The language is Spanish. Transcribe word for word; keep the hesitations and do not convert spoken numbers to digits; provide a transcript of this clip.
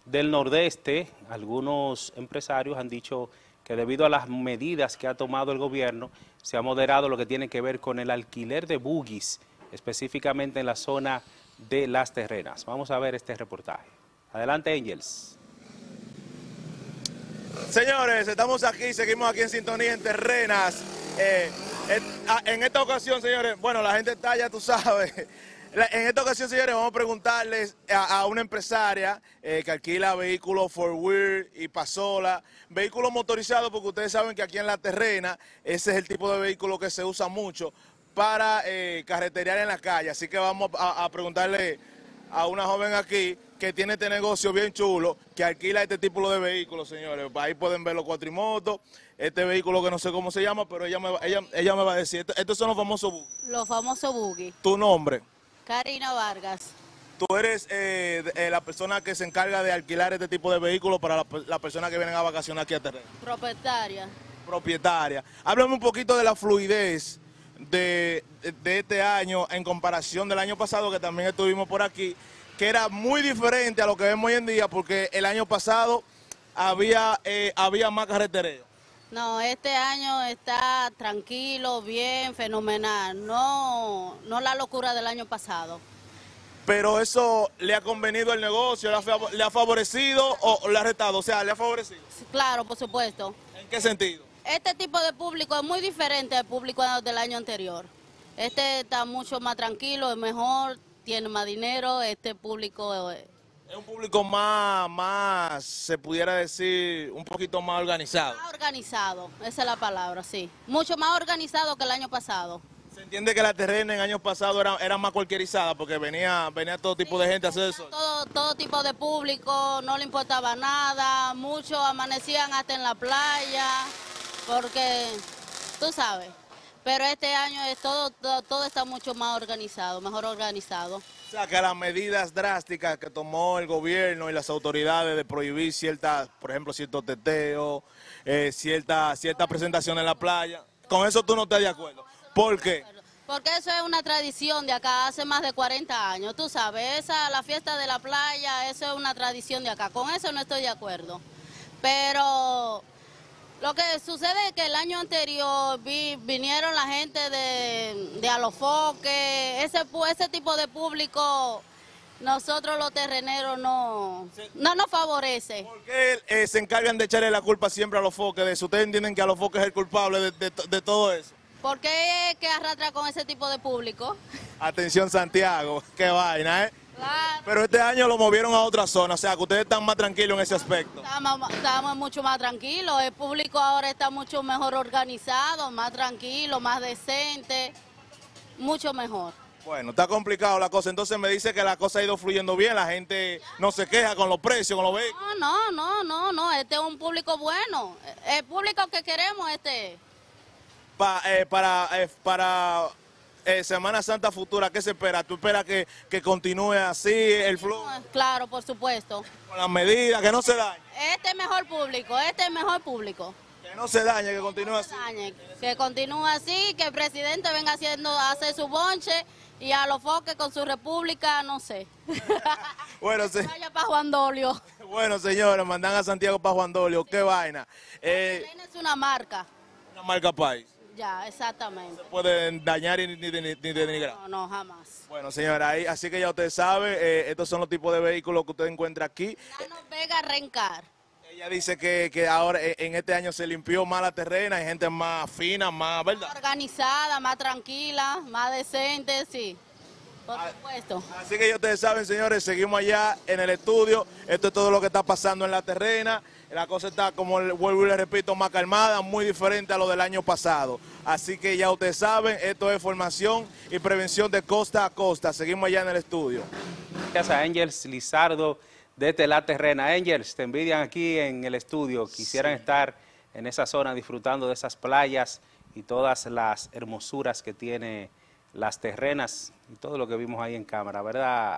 del Nordeste, algunos empresarios han dicho que debido a las medidas que ha tomado el gobierno, se ha moderado lo que tiene que ver con el alquiler de buggies, específicamente en la zona de Las Terrenas. Vamos a ver este reportaje. Adelante, Angels. Señores, estamos aquí, seguimos aquí en sintonía en Terrenas. Eh, en esta ocasión, señores, bueno, la gente está, ya tú sabes. En esta ocasión, señores, vamos a preguntarles a, a una empresaria eh, que alquila vehículos four-wheel y pasola, vehículos motorizados, porque ustedes saben que aquí en La Terrena ese es el tipo de vehículo que se usa mucho para eh, carreterear en la calle. Así que vamos a, a preguntarle a una joven aquí que tiene este negocio bien chulo, que alquila este tipo de vehículos, señores. Ahí pueden ver los cuatrimotos, este vehículo que no sé cómo se llama, pero ella me, ella, ella me va a decir, estos son los famosos buggy. Los famosos buggy. ¿Tu nombre? Karina Vargas. Tú eres eh, eh, la persona que se encarga de alquilar este tipo de vehículos para las la personas que vienen a vacacionar aquí a Terrena. Propietaria. Propietaria. Háblame un poquito de la fluidez de, de, de este año en comparación del año pasado, que también estuvimos por aquí, que era muy diferente a lo que vemos hoy en día, porque el año pasado había, eh, había más carretereo. No, este año está tranquilo, bien, fenomenal. No, no la locura del año pasado. Pero eso le ha convenido al negocio, le ha, le ha favorecido o le ha retado, o sea, le ha favorecido. Claro, por supuesto. ¿En qué sentido? Este tipo de público es muy diferente al público del año anterior. Este está mucho más tranquilo, es mejor, tiene más dinero, este público... Es, es un público más, más, se pudiera decir, un poquito más organizado. Más organizado, esa es la palabra, sí. Mucho más organizado que el año pasado. Se entiende que La Terrena en años pasados era, era más cualquierizada porque venía, venía todo tipo sí, de gente a hacer eso. Todo, todo tipo de público, no le importaba nada, muchos amanecían hasta en la playa, porque tú sabes. Pero este año es todo, todo, todo está mucho más organizado, mejor organizado. O sea, que las medidas drásticas que tomó el gobierno y las autoridades de prohibir ciertas, por ejemplo, ciertos teteos, eh, cierta, cierta presentación en la playa, con eso tú no estás de acuerdo. ¿Por qué? Porque eso es una tradición de acá, hace más de cuarenta años, tú sabes, esa, la fiesta de la playa, eso es una tradición de acá, con eso no estoy de acuerdo. Pero lo que sucede es que el año anterior vi, vinieron la gente de, de Alofoque, ese, ese tipo de público, nosotros los terreneros no, no nos favorece. ¿Por qué eh, se encargan de echarle la culpa siempre a Alofoque de eso? ¿Ustedes entienden que Alofoque es el culpable de, de, de todo eso? ¿Por qué es que arrastra con ese tipo de público? Atención Santiago, qué vaina, ¿eh? Claro. Pero este año lo movieron a otra zona, o sea, que ustedes están más tranquilos en ese aspecto. Estamos, estamos mucho más tranquilos, el público ahora está mucho mejor organizado, más tranquilo, más decente, mucho mejor. Bueno, está complicado la cosa, entonces me dice que la cosa ha ido fluyendo bien, la gente no se queja con los precios, con los vehículos. No, no, no, no, no, este es un público bueno, el público que queremos este. Pa, eh, para eh, para eh, Semana Santa futura, ¿qué se espera? ¿Tú esperas que, que continúe así el flujo? Claro, por supuesto. Con las medidas, que no se dañe. Este es mejor público, este es mejor público. Que no se dañe, que continúe así. Dañe, que continúe así, que el presidente venga haciendo, a hacer su bonche y a los foques con su república, no sé. Bueno, se... Vaya para Juan Dolio. Bueno, señores, mandan a Santiago para Juan Dolio, qué vaina. Eh, es una marca. Una marca país. Ya, exactamente. No se pueden dañar ni, ni, ni, ni denigrar. No, no, jamás. Bueno, señora, ahí, así que ya usted sabe, eh, estos son los tipos de vehículos que usted encuentra aquí. Nano Vega Rencar. Ella dice que, que ahora en este año se limpió más La Terrena, hay gente más fina, más, ¿verdad? Más organizada, más tranquila, más decente, sí. Por supuesto. Así que ya ustedes saben, señores, seguimos allá en el estudio. Esto es todo lo que está pasando en La Terrena. La cosa está, como vuelvo y le repito, más calmada, muy diferente a lo del año pasado. Así que ya ustedes saben, esto es formación y prevención de costa a costa. Seguimos allá en el estudio. Gracias a Angels Lizardo desde La Terrena. Angels, te envidian aquí en el estudio. Quisieran sí. estar en esa zona disfrutando de esas playas y todas las hermosuras que tiene Las Terrenas y todo lo que vimos ahí en cámara, ¿verdad?